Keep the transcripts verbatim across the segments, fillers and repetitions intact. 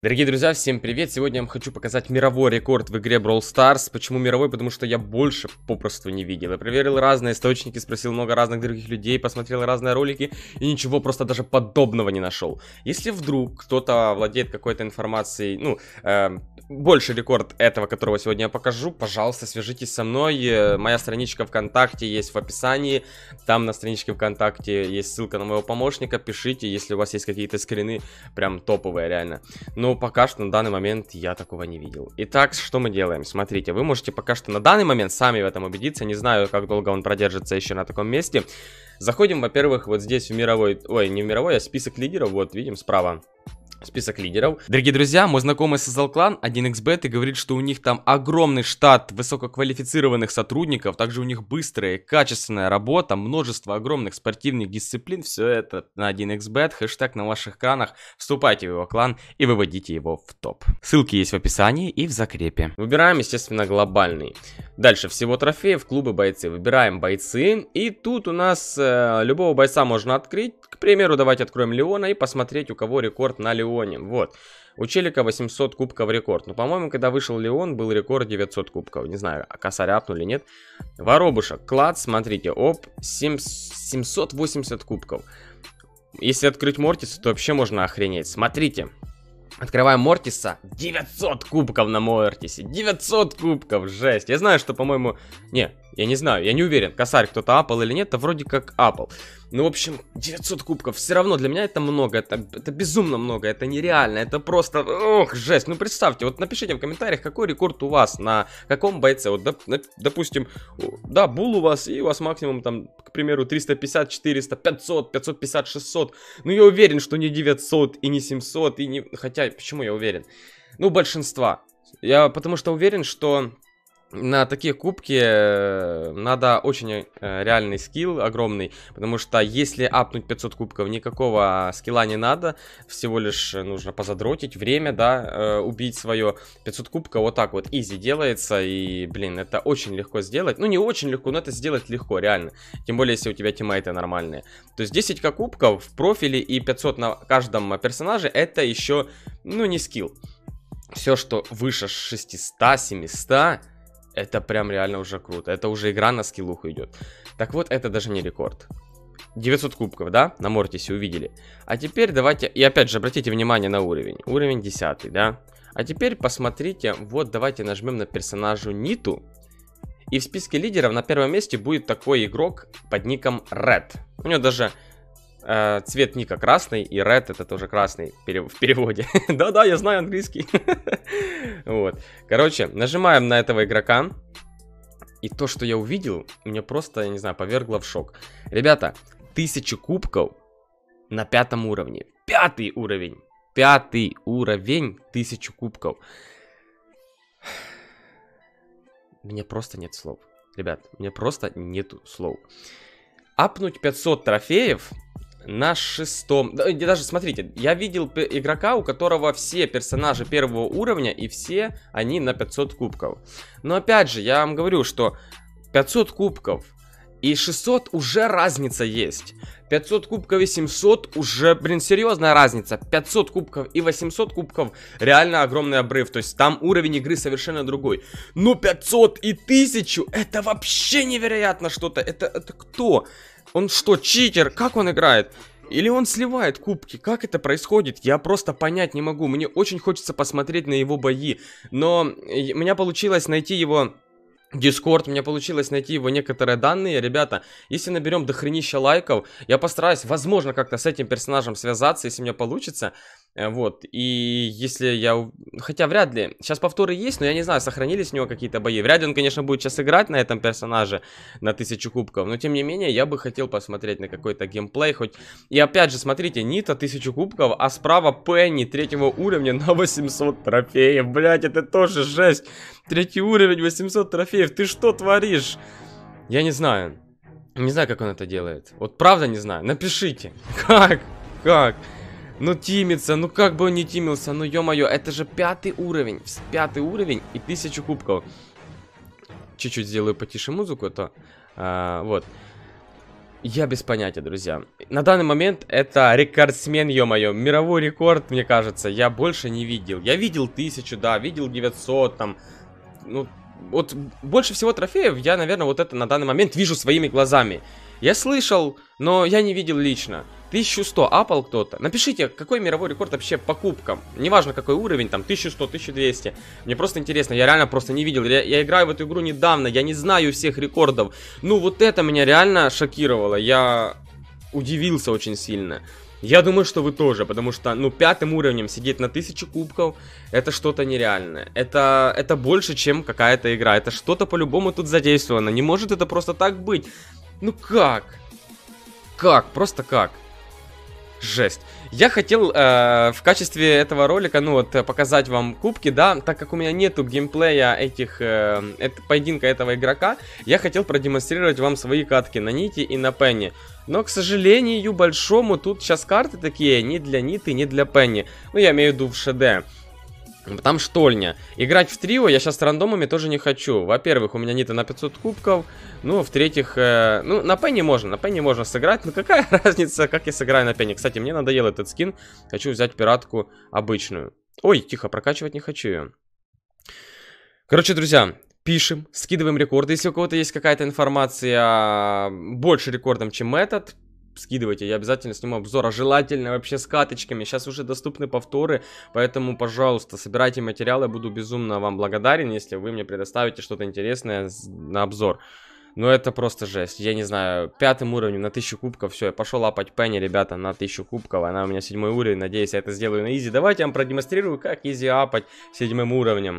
Дорогие друзья, всем привет! Сегодня я вам хочу показать мировой рекорд в игре Brawl Stars. Почему мировой? Потому что я больше попросту не видел. Я проверил разные источники, спросил много разных других людей, посмотрел разные ролики и ничего просто даже подобного не нашел. Если вдруг кто-то владеет какой-то информацией, ну, э, больше рекорд этого, которого сегодня я покажу, пожалуйста, свяжитесь со мной. Моя страничка ВКонтакте есть в описании. Там на страничке ВКонтакте есть ссылка на моего помощника. Пишите, если у вас есть какие-то скрины, прям топовые, реально. Но пока что на данный момент я такого не видел. Итак, что мы делаем? Смотрите, вы можете пока что на данный момент сами в этом убедиться. Не знаю, как долго он продержится еще на таком месте. Заходим, во-первых, вот здесь в мировой... Ой, не в мировой, а список лидеров. Вот, видим справа. Список лидеров. Дорогие друзья, мой знакомый создал клан один икс бет и говорит, что у них там огромный штат высококвалифицированных сотрудников, также у них быстрая, качественная работа, множество огромных спортивных дисциплин. Все это на один икс бет, хэштег на ваших экранах. Вступайте в его клан и выводите его в топ. Ссылки есть в описании и в закрепе. Выбираем, естественно, глобальный. Дальше всего трофеев, клубы, бойцы. Выбираем бойцы. И тут у нас э, любого бойца можно открыть. К примеру, давайте откроем Леона и посмотреть, у кого рекорд на Леоне. Вот. У челика восемьсот кубков рекорд. Ну, по-моему, когда вышел Леон, был рекорд девятьсот кубков. Не знаю, а косарь апнули, нет. Воробушек, клад, смотрите, оп, семьсот восемьдесят кубков. Если открыть Мортиса, то вообще можно охренеть. Смотрите. Открываем Мортиса, девятьсот кубков на Мортисе, девятьсот кубков, жесть. Я знаю, что, по-моему, не, я не знаю, я не уверен, косарь кто-то апал или нет, это вроде как апал. Ну, в общем, девятьсот кубков, все равно для меня это много, это, это безумно много, это нереально, это просто, ох, жесть. Ну, представьте, вот напишите в комментариях, какой рекорд у вас, на каком бойце, вот, доп, допустим, да, Бул у вас, и у вас максимум, там, к примеру, триста пятьдесят, четыреста, пятьсот, пятьсот пятьдесят, шестьсот, ну, я уверен, что не девятьсот, и не семьсот, и не, хотя, почему я уверен? Ну, большинства, я потому что уверен, что... На такие кубки надо очень э, реальный скилл огромный, потому что если апнуть пятьсот кубков, никакого скилла не надо, всего лишь нужно позадротить время, да, э, убить свое. Пятьсот кубков вот так вот изи делается, и, блин, это очень легко сделать. Ну, не очень легко, но это сделать легко, реально. Тем более, если у тебя тиммейты нормальные. То есть десять ка кубков в профиле и пятьсот на каждом персонаже, это еще, ну, не скилл. Все, что выше шестисот, семисот... Это прям реально уже круто. Это уже игра на скиллуху идет. Так вот, это даже не рекорд. девятьсот кубков, да? На Мортисе увидели. А теперь давайте... И опять же, обратите внимание на уровень. Уровень десятый, да? А теперь посмотрите. Вот, давайте нажмем на персонажу Ниту. И в списке лидеров на первом месте будет такой игрок под ником Red. У него даже... Uh, цвет ника красный, и red это тоже красный в переводе. Да-да, я знаю английский. Вот. Короче, нажимаем на этого игрока. И то, что я увидел, меня просто, я не знаю, повергло в шок. Ребята, тысяча кубков на пятом уровне. Пятый уровень. Пятый уровень, тысяча кубков. Мне просто нет слов. Ребят, мне просто нету слов. Апнуть пятьсот трофеев... На шестом... Даже, смотрите, я видел игрока, у которого все персонажи первого уровня, и все они на пятьсот кубков. Но опять же, я вам говорю, что пятьсот кубков и шестьсот уже разница есть. пятьсот кубков и семьсот уже, блин, серьезная разница. пятьсот кубков и восемьсот кубков реально огромный обрыв. То есть там уровень игры совершенно другой. Но пятьсот и тысячу это вообще невероятно что-то. Это, это кто? Он что, читер? Как он играет? Или он сливает кубки? Как это происходит? Я просто понять не могу. Мне очень хочется посмотреть на его бои. Но у меня получилось найти его... Дискорд, у меня получилось найти его некоторые данные. Ребята, если наберем дохренища лайков, я постараюсь, возможно, как-то с этим персонажем связаться, если у меня получится. Вот, и если я... Хотя вряд ли. Сейчас повторы есть, но я не знаю, сохранились у него какие-то бои. Вряд ли он, конечно, будет сейчас играть на этом персонаже на тысячу кубков. Но, тем не менее, я бы хотел посмотреть на какой-то геймплей хоть. И опять же, смотрите, Нита тысячу кубков, а справа Пенни третьего уровня на восемьсот трофеев. Блять, это тоже жесть. Третий уровень, восемьсот трофеев. Ты что творишь? Я не знаю. Не знаю, как он это делает. Вот правда не знаю. Напишите. Как? Как? Ну тимится, ну как бы он не тимился. Ну ё-моё, это же пятый уровень. Пятый уровень и тысячу кубков. Чуть-чуть сделаю потише музыку, то а, вот. Я без понятия, друзья. На данный момент это рекордсмен, ё-моё. Мировой рекорд, мне кажется, я больше не видел. Я видел тысячу, да, видел девятьсот, там. Ну, вот больше всего трофеев я, наверное, вот это на данный момент вижу своими глазами. Я слышал, но я не видел лично. тысяча сто апал кто-то. Напишите, какой мировой рекорд вообще по кубкам. Неважно, какой уровень, там, тысяча сто, тысяча двести. Мне просто интересно, я реально просто не видел. Я, я играю в эту игру недавно, я не знаю всех рекордов. Ну, вот это меня реально шокировало. Я удивился очень сильно. Я думаю, что вы тоже, потому что, ну, пятым уровнем сидеть на тысячу кубков, это что-то нереальное. Это, это больше, чем какая-то игра. Это что-то по-любому тут задействовано. Не может это просто так быть. Ну как? Как? Просто как? Жесть. Я хотел э, в качестве этого ролика, ну вот, показать вам кубки, да, так как у меня нету геймплея этих, э, это, поединка этого игрока, я хотел продемонстрировать вам свои катки на Нити и на Пенни. Но, к сожалению, большому, тут сейчас карты такие не для Ниты, не для Пенни. Ну, я имею в виду в ШД. Там штольня. Играть в трио я сейчас с рандомами тоже не хочу. Во-первых, у меня Нита на пятьсот кубков. Ну, в-третьих, э, ну, на Пенни можно. На Пенни можно сыграть. Ну, какая разница, как я сыграю на Пенни. Кстати, мне надоел этот скин. Хочу взять пиратку обычную. Ой, тихо, прокачивать не хочу ее. Короче, друзья, пишем, скидываем рекорды. Если у кого-то есть какая-то информация больше рекордом, чем этот, скидывайте, я обязательно сниму обзор, а желательно вообще с каточками. Сейчас уже доступны повторы, поэтому, пожалуйста, собирайте материалы, я буду безумно вам благодарен, если вы мне предоставите что-то интересное на обзор. Но это просто жесть, я не знаю, пятым уровнем на тысячу кубков, все, я пошел лапать Пенни, ребята, на тысячу кубков, она у меня седьмой уровень, надеюсь, я это сделаю на изи. Давайте я вам продемонстрирую, как изи апать седьмым уровнем.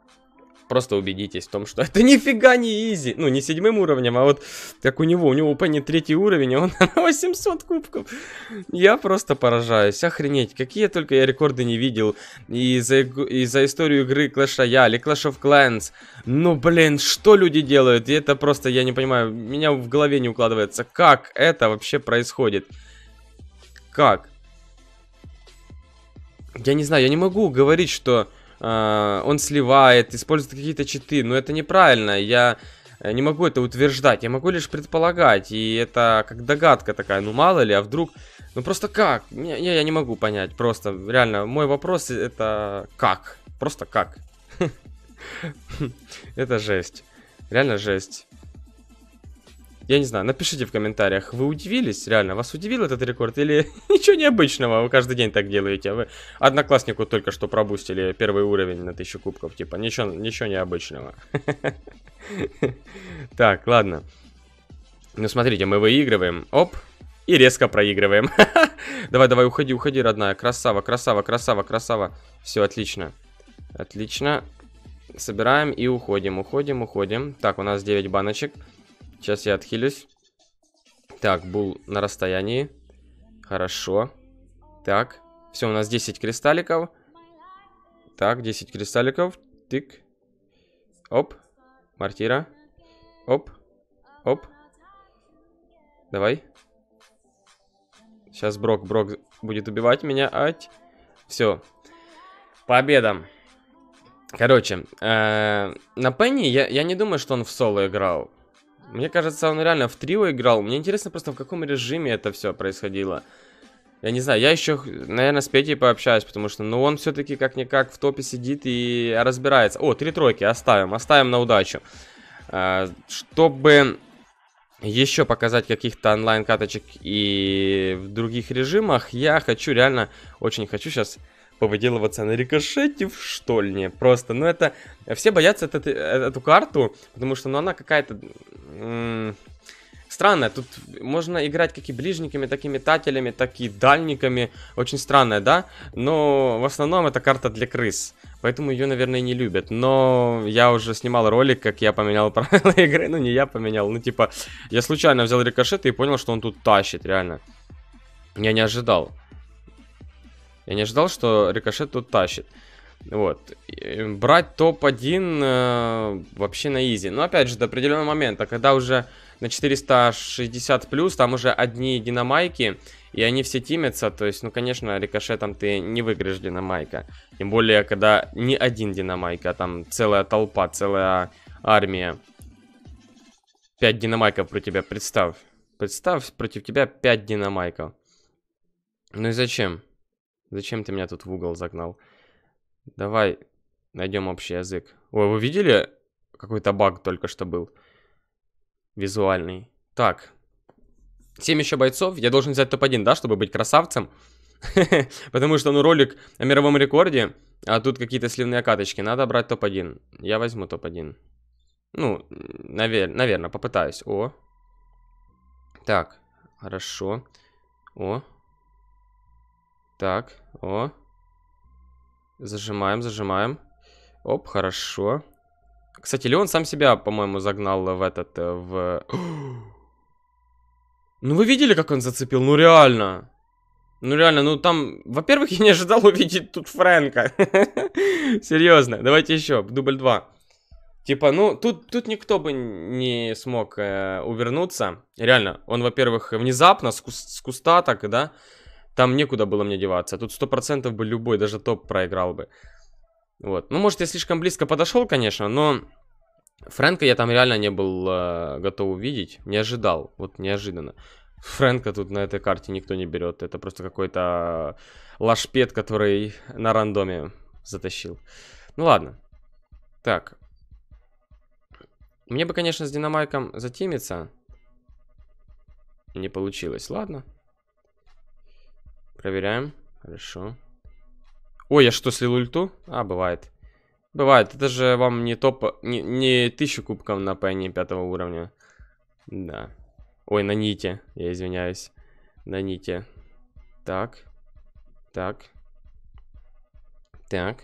Просто убедитесь в том, что это нифига не изи. Ну, не седьмым уровнем, а вот как у него. У него у Пенни третий уровень, а он на восемьсот кубков. Я просто поражаюсь. Охренеть, какие только я рекорды не видел. И за, и за историю игры Clash Royale, и Clash of Clans. Ну, блин, что люди делают? И это просто, я не понимаю, меня в голове не укладывается. Как это вообще происходит? Как? Я не знаю, я не могу говорить, что... Uh, он сливает, использует какие-то читы, но это неправильно, я не могу это утверждать, я могу лишь предполагать, и это как догадка такая, ну мало ли, а вдруг, ну просто как, не, не, я не могу понять, просто, реально, мой вопрос это как, просто как, это жесть, реально жесть. Я не знаю, напишите в комментариях, вы удивились, реально, вас удивил этот рекорд или ничего необычного, вы каждый день так делаете, вы однокласснику только что пробустили первый уровень на тысячу кубков, типа, ничего, ничего необычного. Так, ладно. Ну, смотрите, мы выигрываем, оп, и резко проигрываем. Давай, давай, уходи, уходи, родная, красава, красава, красава, красава. Все, отлично, отлично. Собираем и уходим, уходим, уходим. Так, у нас девять баночек. Сейчас я отхилюсь. Так, Бул на расстоянии. Хорошо. Так, все, у нас десять кристалликов. Так, десять кристалликов. Тык. Оп. Мортира. Оп. Оп. Давай. Сейчас Брок, Брок будет убивать меня. Ать. Все. Победа. Короче, э, на Пенни я, я не думаю, что он в соло играл. Мне кажется, он реально в трио играл. Мне интересно просто, в каком режиме это все происходило. Я не знаю, я еще, наверное, с Петей пообщаюсь, потому что, ну, он все-таки как-никак в топе сидит и разбирается. О, три тройки, оставим, оставим на удачу. А, чтобы еще показать каких-то онлайн-каточек и в других режимах, я хочу, реально, очень хочу сейчас... повыделываться на рикошете в штольне. Просто, ну это... Все боятся этот, эту карту, потому что, ну, она какая-то... Странная. Тут можно играть как и ближниками, так и метателями, так и дальниками. Очень странная, да? Но в основном это карта для крыс. Поэтому ее, наверное, не любят. Но я уже снимал ролик, как я поменял правила игры. Ну, не я поменял. Ну, типа, я случайно взял рикошет и понял, что он тут тащит, реально. Я не ожидал. Я не ожидал, что рикошет тут тащит. Вот. Брать топ один э, вообще на изи. Но опять же, до определенного момента, когда уже на четыреста шестьдесят плюс, там уже одни динамайки, и они все тимятся. То есть, ну, конечно, рикошетом ты не выиграешь динамайка. Тем более, когда не один динамайка, а там целая толпа, целая армия. Пять динамайков про тебя, представь. Представь, против тебя пять динамайков. Ну и зачем? Зачем ты меня тут в угол загнал? Давай найдем общий язык. Ой, вы видели? Какой-то баг только что был. Визуальный. Так. семь еще бойцов. Я должен взять топ один, да, чтобы быть красавцем? Потому что, ну, ролик о мировом рекорде, а тут какие-то сливные каточки. Надо брать топ один. Я возьму топ один. Ну, навер наверное, попытаюсь. О. Так, хорошо. О. Так, о. Зажимаем, зажимаем. Оп, хорошо. Кстати, Леон сам себя, по-моему, загнал в этот, в... Ну, вы видели, как он зацепил? Ну, реально. Ну, реально, ну, там... Во-первых, я не ожидал увидеть тут Фрэнка. Серьезно. Давайте еще, дубль два. Типа, ну, тут, тут никто бы не смог э, увернуться. Реально, он, во-первых, внезапно, с, кус с куста так, да? Там некуда было мне деваться. Тут сто процентов бы любой, даже топ проиграл бы. Вот. Ну, может, я слишком близко подошел, конечно, но... Фрэнка я там реально не был э, готов увидеть. Не ожидал. Вот неожиданно. Фрэнка тут на этой карте никто не берет. Это просто какой-то лашпед, который на рандоме затащил. Ну, ладно. Так. Мне бы, конечно, с динамайком затимиться. Не получилось. Ладно. Проверяем. Хорошо. Ой, я что, слил ульту? А, бывает. Бывает. Это же вам не топ... Не, не тысячу кубков на пэне пятого уровня. Да. Ой, на ните. Я извиняюсь. На ните. Так. Так. Так.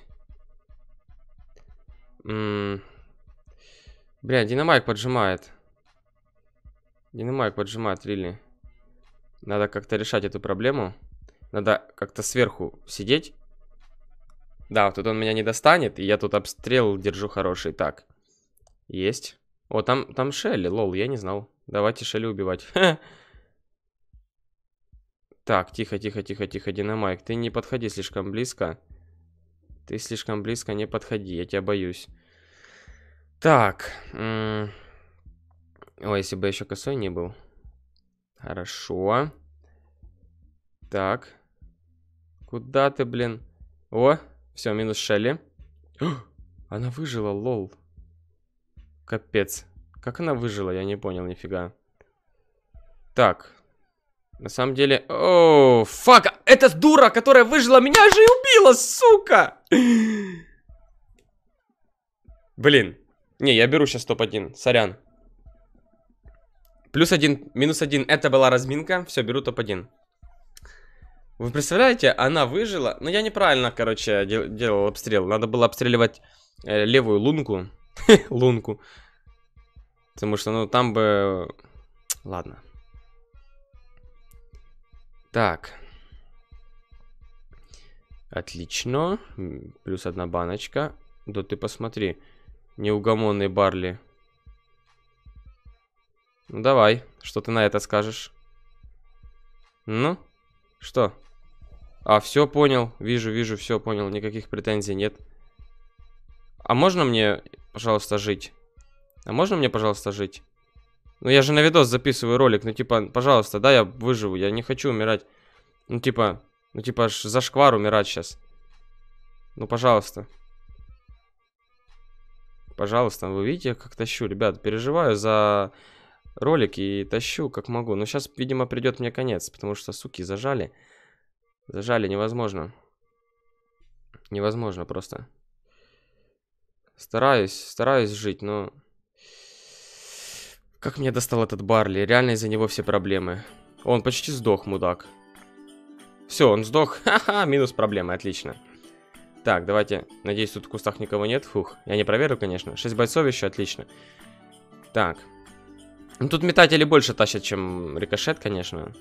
М-м. Бля, динамайк поджимает. Динамайк поджимает, рили. Надо как-то решать эту проблему. Надо как-то сверху сидеть. Да, тут он меня не достанет, и я тут обстрел держу хороший. Так. Есть. О, там, там Шелли, лол, я не знал. Давайте Шелли убивать. Так, тихо, тихо, тихо, тихо, динамайк. Ты не подходи слишком близко. Ты слишком близко не подходи, я тебя боюсь. Так. Ой, если бы еще косой не был. Хорошо. Так. Куда ты, блин? О, все, минус Шелли. Она выжила, лол. Капец. Как она выжила, я не понял, нифига. Так. На самом деле... О, фак! Это дура, которая выжила, меня же и убила, сука! Блин. Не, я беру сейчас топ один. Сорян. Плюс один, минус один. Это была разминка. Все, беру топ один. Вы представляете, она выжила. Но я неправильно, короче, дел делал обстрел. Надо было обстреливать э, левую лунку. Лунку. Потому что, ну, там бы... Ладно. Так. Отлично. Плюс одна баночка. Да ты посмотри. Неугомонный Барли. Ну, давай. Что ты на это скажешь? Ну? Что? А, все понял. Вижу, вижу, все понял. Никаких претензий нет. А можно мне, пожалуйста, жить? А можно мне, пожалуйста, жить? Ну, я же на видос записываю ролик. Ну, типа, пожалуйста, да, я выживу. Я не хочу умирать. Ну, типа, ну, типа, аж за шквар умирать сейчас. Ну, пожалуйста. Пожалуйста, вы видите, как тащу, ребят. Переживаю за ролик и тащу, как могу. Но сейчас, видимо, придет мне конец, потому что, суки, зажали. Зажали, невозможно. Невозможно просто. Стараюсь, стараюсь жить, но... Как меня достал этот Барли. Реально из-за него все проблемы. Он почти сдох, мудак. Все, он сдох. Ха-ха, минус проблемы, отлично. Так, давайте. Надеюсь, тут в кустах никого нет. Фух, я не проверю, конечно. шесть бойцов еще, отлично. Так. Ну, тут метатели больше тащат, чем рикошет, конечно.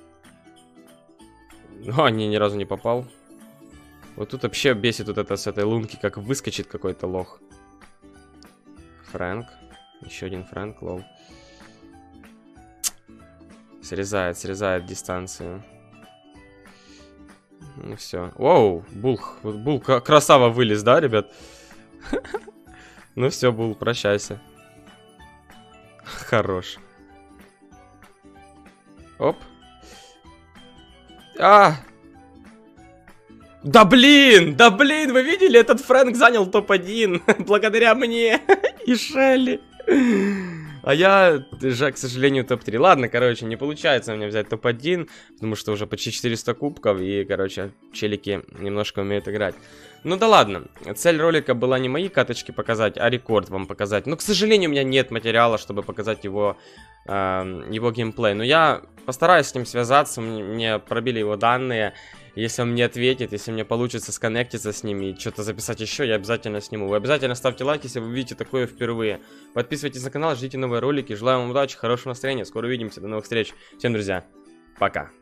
Но не, ни разу не попал. Вот тут вообще бесит вот это с этой лунки, как выскочит какой-то лох. Фрэнк. Еще один Фрэнк, лол. Срезает, срезает дистанцию. Ну все. Воу, Бул. Вот Бул красава вылез, да, ребят? Ну все, Бул, прощайся. Хорош. Оп. А! Да блин! Да блин! Вы видели? Этот Фрэнк занял топ один. Благодаря мне и Шелли. А я же, к сожалению, топ три. Ладно, короче, не получается у меня взять топ один, потому что уже почти четыреста кубков, и, короче, челики немножко умеют играть. Ну да ладно, цель ролика была не мои каточки показать, а рекорд вам показать. Но, к сожалению, у меня нет материала, чтобы показать его, э, его геймплей. Но я постараюсь с ним связаться, мне пробили его данные. Если он мне ответит, если мне получится сконнектиться с ним и что-то записать еще, я обязательно сниму. Вы обязательно ставьте лайк, если вы видите такое впервые. Подписывайтесь на канал, ждите новые ролики. Желаю вам удачи, хорошего настроения. Скоро увидимся. До новых встреч. Всем, друзья, пока.